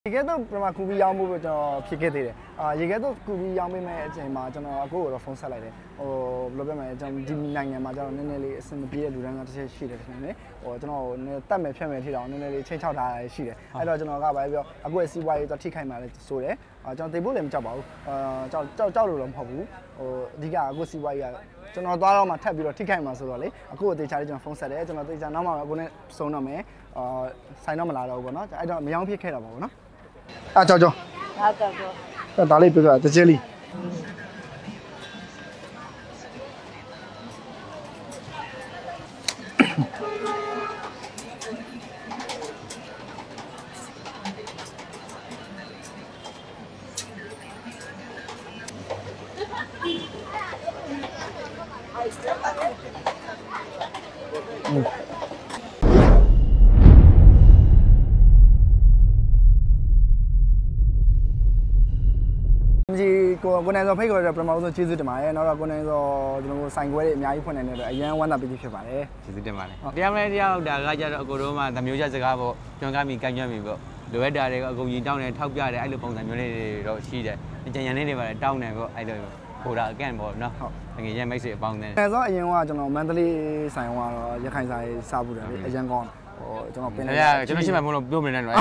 ရေခဲတော့ပထမကူပြီးရောင်းဖို့ကျွန်တော်ဖြစ်ခဲ့သေးတယ်ရေခဲတော့ကူပြီးရောင်းပေးမဲ့အချိန်မှာကျွန်တော်အကိုကိုတော့ဖုန်းဆက်လိုက်တယ်ဟိုဘယ်လိုပြောမလဲကျွန်တော်ဒီနိုင်ငံမှာကျွန်တော်နည်းနည်းလေးအဆင်မပြေတဲ့လူတိုင်းကတစ်ချက်ရှိတယ်ထင်တယ်ဟိုကျွန်တော်တတ်မယ်ဖြတ်မယ်ထိတောင်နည်းနည်းလေးချိန်ချောက်ထားတာရှိတယ်အဲ့တော့ကျွန်တော်ကပဲပြောအကိုရဲ့စီးပွားရေးတော့ထိခိုက်မှလည်းဆိုတယ်ကျွန်တော်သိဖို့လည်းမကြောက်ပါဘူးကြောက်လို့တော့မဟုတ်ဘူးဟိုအဓိကအကိုစီးပွားရေးကကျွန်တော်သွားတော့မှထပ်ပြီးတော့ထိခိုက်မှာဆိုတော့လေအကိုကိုတေချာလေးကျွန်တော်ဖုန်းဆက်တယ်ကျွန်တော်တေချာနောက်မှအကိုနဲ့စုံတော့မယ်ဆိုင်တော့မလာတော့ဘူးပေါ့နော်အဲ့တော့မယောင်းဖြစ်ခဲ့တာပေါ့နော်ကြောက်ဟုတ်ဒါလေးပြောပြတကြဲလေးကိုနိုင်စောဖိတ်ခေါ်ရတဲ့ပထမဆုံးကျေးဇူးတင်ပါတယ်နောက်တော့ကိုနိုင်စောကျွန်တော်ဆိုင်ခွဲတွေအများကြီးဖွင့်နေတယ်အရန်ဝမ်းသာပီတိဖြစ်ပါတယ်ကျေးဇူးတင်ပါတယ်တရားမလဲတရားဟုတ်တာကကြတော့အကိုတို့မှသမျိုးချက်စကားပေါ့ကျွန်တော်ကမိကိုင်းကျွမ်းပြီပေါ့လိုအပ်တာတွေအကုန်ကြီးတောင်းတယ်ထောက်ပြတယ်အဲ့လိုပုံစံမျိုးလေးတွေတော့ရှိတယ်ကြံရံလေးတွေပါတောင်းတယ်ပေါ့အဲ့လိုပိုတာအကန့်ပေါ့နော်ငွေရမိတ်ဆွေအပေါင်းနဲ့နိုင်စောအရင်ကကျွန်တော်မန္တလေးဆိုင်ကတော့ရခိုင်ဆိုင်စားဖို့တယ်လေအရန်ကောင်းကျွန်တော်ပင်နေကျွန်တော်ရှိမှမလို့ပြောမနေနဲ့တော့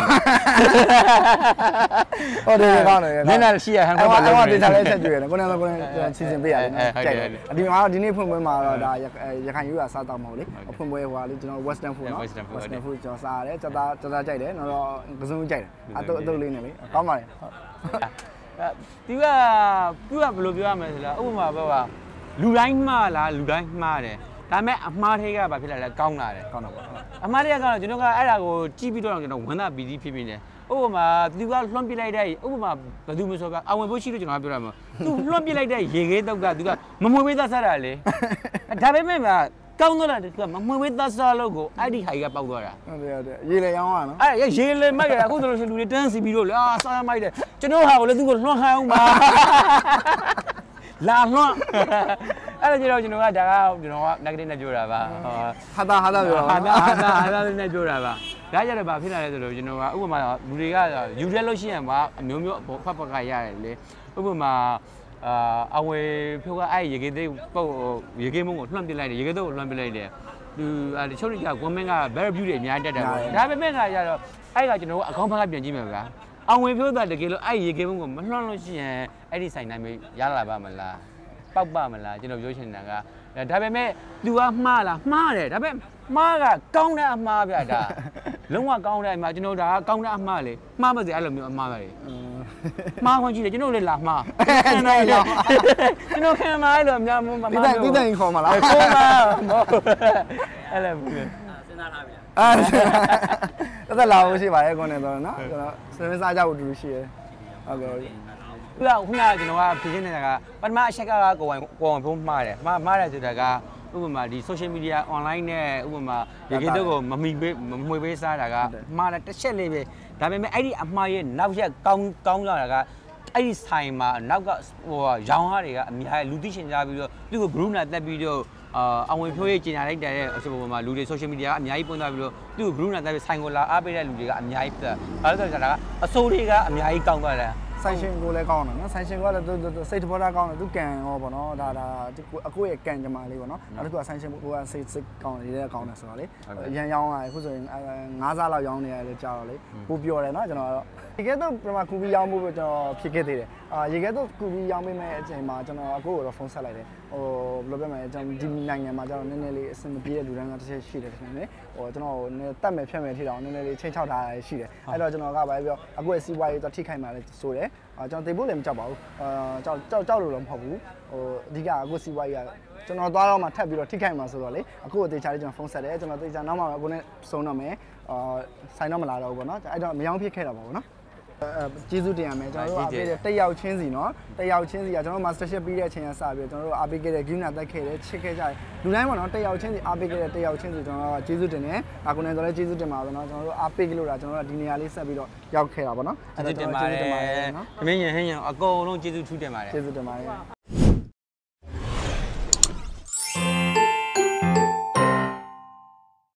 ဟုတ်တယ်ကောင်းတယ်နင်းလာရှိရဟန်ကောတော့တေချာလေးချက်ကြွေတယ်ကိုနေကိုနေစီစဉ်ပေးရတယ်နော်ကြိုက်တယ်ဒီမှာဒီနေ့ဖွင့်ပွဲမှာတော့ဒါရခိုင်ရိုးရာစားတော့မဟုတ်လေဖွင့်ပွဲဟိုဟာလေကျွန်တော် Western food နော် Western food ကျွန်တော်စားရတယ်ကြတာကြိုက်တယ်တော့ကစုံကြိုက်တယ်အတုပ်လေးနဲ့လေကောင်းပါတယ်သူကဘယ်လိုပြောရမလဲဆိုတော့ဥပမာပေါ့လူတိုင်းမှားလားလူတိုင်းမှားတယ်ဒါပေမဲ့အမှားတွေကဘာဖြစ်လာလဲကောင်းလာတယ်ကောင်းတော့ပေါ့အမှားတွေကကျွန်တော်ကအဲ့ဒါကိုကြည့်ပြီးတော့ကျွန်တော်ဝမ်းသာပီတိဖြစ်နေတယ်ဥပမာသူကလွှမ်းပစ်လိုက်တဲ့ဥပမာဘယ်သူမဆိုကအဝင်ဖို့ရှိလို့ကျွန်တော်ပြောရမှာသူလွှမ်းပစ်လိုက်တဲ့ရေခဲတုပ်ကသူကမမွေပေးသားစားတာလေဒါပေမဲ့ကောင်းတော့တယ်သူကမမွေပေးသားစားလို့ကိုအဲ့ဒီဟာကြီးကပေါက်သွားတာဟုတ်တယ်ရေလေရောင်းရနော်အဲ့ရေလေမိုက်ရအခုဆိုလို့ရှိရင်လူတွေတန်းစီပြီးတော့လေစားရမိုက်တယ်ကျွန်တော်ဟာကိုလည်းသူ့ကိုလွှမ်းခိုင်းအောင်ပါလာလွှမ်းအဲ့ဒါကြတော့ကျွန်တော်ကဒါကကျွန်တော်က negative နဲ့ပြောတာပါဟာတာပြောတာဟာတာနဲ့ပြောတာပါဒါကြတော့ဗာဖြစ်လာလဲဆိုတော့ကျွန်တော်ကဥပမာလူတွေကယူရဲလို့ရှိရင်ဗာအမျိုးမျိုးဖတ်ကရတယ်လေဥပမာအဝေဖြိုးကအဲ့ရေကေးသိပုတ်ရေကေးမုံကိုလွှမ်းပစ်လိုက်တယ်ရေကေးသို့ကိုလွှမ်းပစ်လိုက်တယ်သူတချို့တွေကဂွန်မင်းက very beauty အများတက်တယ်ပေါ့ဒါပေမဲ့ကကြတော့အဲ့ကကျွန်တော်ကအကောင့်ဘက်ကပြန်ကြည့်မယ်ဗျာအဝေဖြိုးတာတကယ်လို့အဲ့ရေကေးမုံကိုမလွှမ်းလို့ရှိရင်အဲ့ဒီဆိုင်တိုင်းပဲရလာပါမလားပေါက်ပါမလားကျွန်တော်ပြောချင်တာကဒါပေမဲ့ तू ကမှားလားမှားတယ်ဒါပေမဲ့မှားကကောင်းတဲ့အမှားဗျာဒါလုံးဝကောင်းတဲ့အမှားကျွန်တော်ဒါကကောင်းတဲ့အမှားလေမှားမစေအဲ့လိုမျိုးအမှားပဲလေမှားခွင့်ရှိတယ်ကျွန်တော်လည်းလာမှားကျွန်တော်ခံမှာအဲ့လိုအများမှားတိတိုင်ခေါ်မှာလားခေါ်မှာအဲ့လိုဘူးစဉ်းစားထားပြီသက်လာဖို့ရှိပါရဲ့ကိုနေတော့နော်ကျွန်တော်စဉ်းစားကြဖို့တူတူရှိရဲဟုတ်ကဲ့ခုနကျွန်တော်ကဖြစ်နေတာကပထမအချက်ကကိုယ်ဖုန်းမှားတယ်မှားတယ်ဆိုတာကဥပမာဒီ social media online နဲ့ဥပမာရေကေတုပ်ကိုမမွေပေးစားတာကမှားတယ်တစ်ချက်လေးပဲဒါပေမဲ့အဲ့ဒီအမှားရဲ့နောက်ရက်ကောင်းလာတာကအဲ့ဒီဆိုင်မှာနောက်ကဟိုရောင်းကားတွေကအများကြီးလူသိရှင်ကြပြီးတော့သူ့ကို group နဲ့တက်ပြီးတော့အဝင်ဖြိုးရေးကျင်ညာလိုက်တဲ့အဆိုပေါ်မှာလူတွေ social media ကအများကြီးပွင့်သွားပြီးတော့သူ့ကို group နဲ့တက်ပြီးဆိုင်ကိုလာအားပေးတဲ့လူတွေကအများကြီးဖြစ်တယ်ဘာလို့လဲဆိုတော့အစိုးတွေကအများကြီးကောင်းသွားတယ်ဆိုင်ရှင်ကိုလည်းကောင်းတယ်နော်ဆိုင်ရှင်ကလည်းစိတ်တဘောထားကောင်းတယ်သူကန်ရောပေါ့နော်ဒါအကိုရဲ့ကန်ကြမှာလေးပေါ့နော်နောက်တစ်ခုကဆိုင်ရှင်ကိုကစိတ်ကောင်းတယ်လေးကောင်းတယ်ဆိုတော့လေအရန်ရောင်းရတယ်အခုဆိုရင်9စားလောက်ရောင်းနေရတယ်ကြားတော့လေပိုပြောတယ်နော်ကျွန်တော်ကတော့ရေခဲတော့ပထမကူပြီးရောင်းဖို့ကျွန်တော်ဖြစ်ခဲ့သေးတယ်ရေခဲတော့ကူပြီးရောင်းပေးမဲ့အချိန်မှာကျွန်တော်အကိုကိုတော့ဖုန်းဆက်လိုက်တယ်ဟိုဘယ်လိုပြောမလဲကျွန်တော်ဒီနိုင်ငံမှာကျတော့နည်းနည်းလေးအဆင်မပြေတဲ့လူတိုင်းကတစ်ချက်ရှိတယ်ခင်ဗျာဟိုကျွန်တော်တတ်မယ်ဖြတ်မယ်ထိတောင်နည်းနည်းလေးချိန်ချောက်ထားတာရှိတယ်အဲ့တော့ကျွန်တော်ကပဲပြောအကိုရဲ့စီးပွားရေးတော့ထိခိုက်မှလည်းဆိုတယ်ကျွန်တော်သိဖို့လည်းမကြောက်ပါဘူးကြောက်လို့တော့မဟုတ်ဘူးဟိုအဓိကအခုစီးပွားရေးကကျွန်တော်သွားတော့မှထပ်ပြီးတော့ထိခိုက်မှာဆိုတော့လေအခုကိုတေချာလေးကျွန်တော်ဖုန်းဆက်တယ်ကျွန်တော်တေချာနောက်မှအခုနဲ့စုံတော့မယ်ဆိုင်တော့မလာတော့ဘူးပေါ့နော်အဲ့တော့မယောင်းဖြစ်ခဲ့တာပေါ့နော်ကျေးဇူးတင်ရမယ်ကျွန်တော်တို့အားပေးတဲ့တက်ရောက်ချင်းစီနော်တက်ရောက်ချင်းစီကကျွန်တော် mastership ပြီးတဲ့အချိန်ကစပြီးကျွန်တော်တို့အားပေးခဲ့တဲ့ gina တက်ခဲ့တယ်ချစ်ခဲ့ကြတယ်လူတိုင်းပေါ့နော်တက်ရောက်ချင်းစီအားပေးခဲ့တဲ့တက်ရောက်ချင်းစီကျွန်တော်တို့ကျေးဇူးတင်တယ်အခုနဲ့ဆိုလည်းကျေးဇူးတင်ပါပဲနော်ကျွန်တော်တို့အားပေးကြလို့ဒါကျွန်တော်တို့ဒီနေရာလေးဆက်ပြီးတော့ရောက်ခဲ့တာပေါ့နော်ကျေးဇူးတင်ပါတယ်နော်မင်းရဟင်းရအကုန်လုံးကျေးဇူးထူးတင်ပါတယ်ကျေးဇူးတင်ပါတယ်